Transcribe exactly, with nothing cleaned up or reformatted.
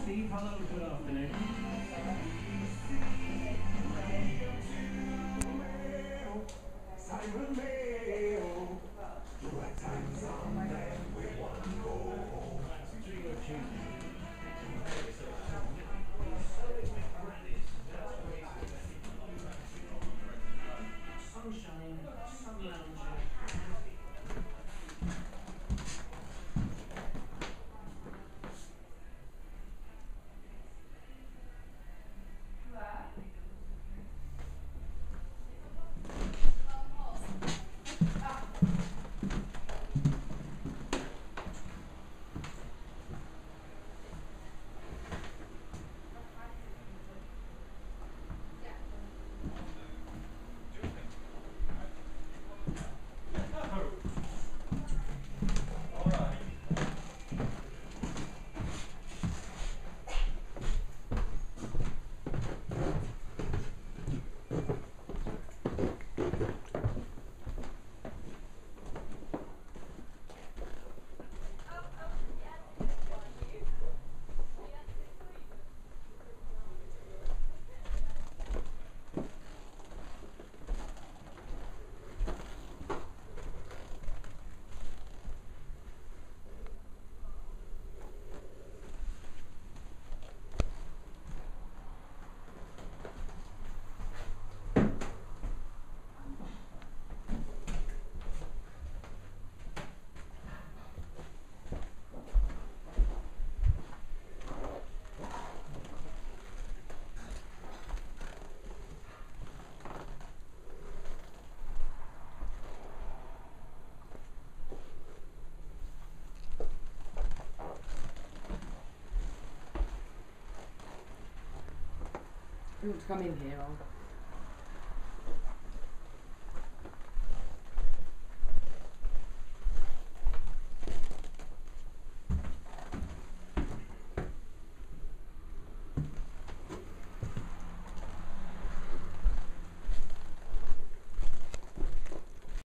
Steve, hello, good afternoon. Simon Mayo. Right times on that we want to go. Sunshine, sun lounging. You want to come in here, I'll